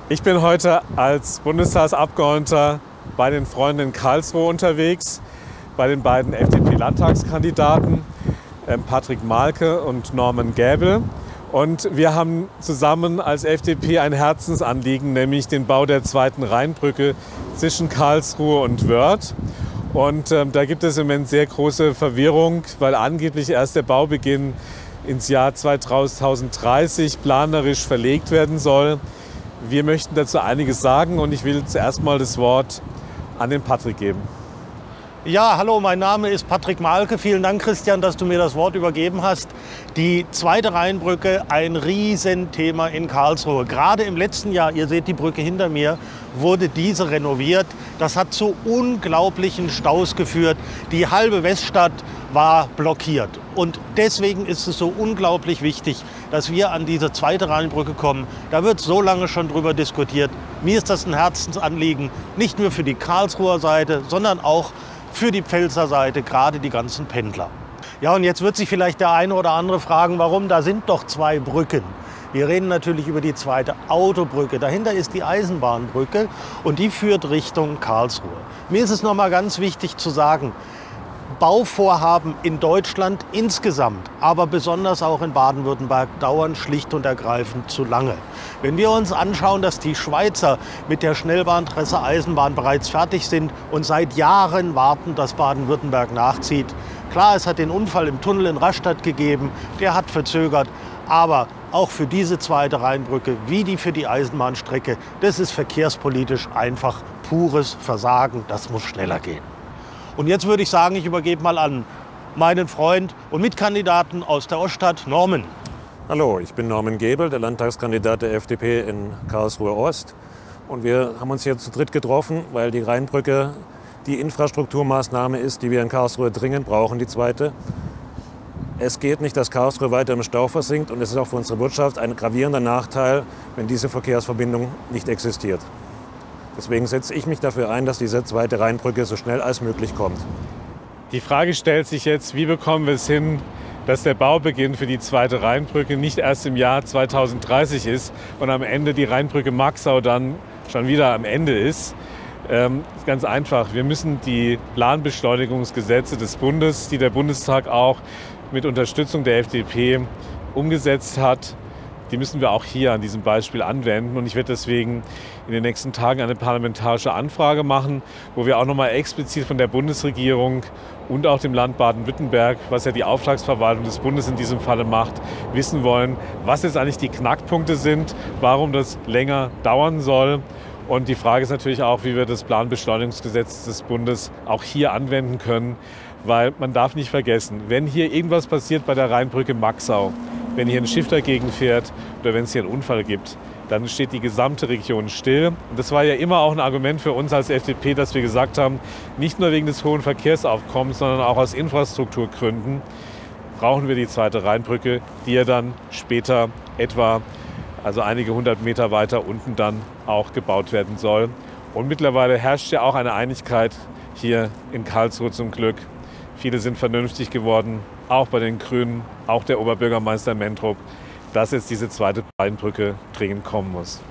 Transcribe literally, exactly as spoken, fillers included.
Ich bin heute als Bundestagsabgeordneter bei den Freunden in Karlsruhe unterwegs, bei den beiden F D P-Landtagskandidaten Patrick Malke und Norman Gäbel. Und wir haben zusammen als F D P ein Herzensanliegen, nämlich den Bau der zweiten Rheinbrücke zwischen Karlsruhe und Wörth. Und ähm, da gibt es im Moment sehr große Verwirrung, weil angeblich erst der Baubeginn ins Jahr zweitausenddreißig planerisch verlegt werden soll. Wir möchten dazu einiges sagen und ich will zuerst mal das Wort an den Patrick geben. Ja, hallo, mein Name ist Patrick Malke. Vielen Dank, Christian, dass du mir das Wort übergeben hast. Die zweite Rheinbrücke, ein Riesenthema in Karlsruhe. Gerade im letzten Jahr, ihr seht die Brücke hinter mir, wurde diese renoviert. Das hat zu unglaublichen Staus geführt. Die halbe Weststadt war blockiert. Und deswegen ist es so unglaublich wichtig, dass wir an diese zweite Rheinbrücke kommen. Da wird so lange schon drüber diskutiert. Mir ist das ein Herzensanliegen, nicht nur für die Karlsruher Seite, sondern auch für die Pfälzer Seite, gerade die ganzen Pendler. Ja, und jetzt wird sich vielleicht der eine oder andere fragen, warum? Da sind doch zwei Brücken. Wir reden natürlich über die zweite Autobrücke. Dahinter ist die Eisenbahnbrücke und die führt Richtung Karlsruhe. Mir ist es noch mal ganz wichtig zu sagen, Bauvorhaben in Deutschland insgesamt, aber besonders auch in Baden-Württemberg, dauern schlicht und ergreifend zu lange. Wenn wir uns anschauen, dass die Schweizer mit der Schnellbahntrasse Eisenbahn bereits fertig sind und seit Jahren warten, dass Baden-Württemberg nachzieht. Klar, es hat den Unfall im Tunnel in Rastatt gegeben, der hat verzögert, aber auch für diese zweite Rheinbrücke, wie die für die Eisenbahnstrecke, das ist verkehrspolitisch einfach pures Versagen, das muss schneller gehen. Und jetzt würde ich sagen, ich übergebe mal an meinen Freund und Mitkandidaten aus der Oststadt, Norman. Hallo, ich bin Norman Gäbel, der Landtagskandidat der F D P in Karlsruhe Ost. Und wir haben uns hier zu dritt getroffen, weil die Rheinbrücke die Infrastrukturmaßnahme ist, die wir in Karlsruhe dringend brauchen, die zweite. Es geht nicht, dass Karlsruhe weiter im Stau versinkt und es ist auch für unsere Wirtschaft ein gravierender Nachteil, wenn diese Verkehrsverbindung nicht existiert. Deswegen setze ich mich dafür ein, dass diese zweite Rheinbrücke so schnell als möglich kommt. Die Frage stellt sich jetzt, wie bekommen wir es hin, dass der Baubeginn für die zweite Rheinbrücke nicht erst im Jahr zweitausenddreißig ist und am Ende die Rheinbrücke Maxau dann schon wieder am Ende ist. Ähm, ganz einfach, wir müssen die Planbeschleunigungsgesetze des Bundes, die der Bundestag auch mit Unterstützung der F D P umgesetzt hat, die müssen wir auch hier an diesem Beispiel anwenden. Und ich werde deswegen in den nächsten Tagen eine parlamentarische Anfrage machen, wo wir auch noch mal explizit von der Bundesregierung und auch dem Land Baden-Württemberg, was ja die Auftragsverwaltung des Bundes in diesem Falle macht, wissen wollen, was jetzt eigentlich die Knackpunkte sind, warum das länger dauern soll. Und die Frage ist natürlich auch, wie wir das Planbeschleunigungsgesetz des Bundes auch hier anwenden können. Weil man darf nicht vergessen, wenn hier irgendwas passiert bei der Rheinbrücke Maxau, wenn hier ein Schiff dagegen fährt oder wenn es hier einen Unfall gibt, dann steht die gesamte Region still. Und das war ja immer auch ein Argument für uns als F D P, dass wir gesagt haben, nicht nur wegen des hohen Verkehrsaufkommens, sondern auch aus Infrastrukturgründen brauchen wir die zweite Rheinbrücke, die ja dann später etwa, also einige hundert Meter weiter unten dann auch gebaut werden soll. Und mittlerweile herrscht ja auch eine Einigkeit hier in Karlsruhe zum Glück. Viele sind vernünftig geworden, auch bei den Grünen, auch der Oberbürgermeister Mentrup, dass jetzt diese zweite Rheinbrücke dringend kommen muss.